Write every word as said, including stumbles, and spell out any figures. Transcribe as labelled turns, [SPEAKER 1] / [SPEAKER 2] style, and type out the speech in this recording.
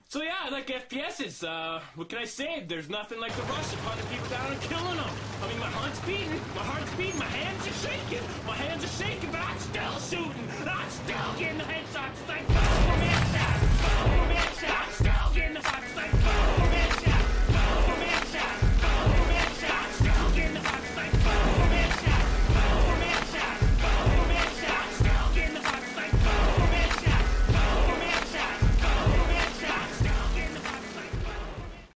[SPEAKER 1] So yeah, I like F P S's. Uh, what can I say? There's nothing like the rush of hunting people down and killing them. I mean, my heart's beating, my heart's beating, my hands are shaking, my hands are shaking, but I'm still shooting. I'm still getting headshots. Like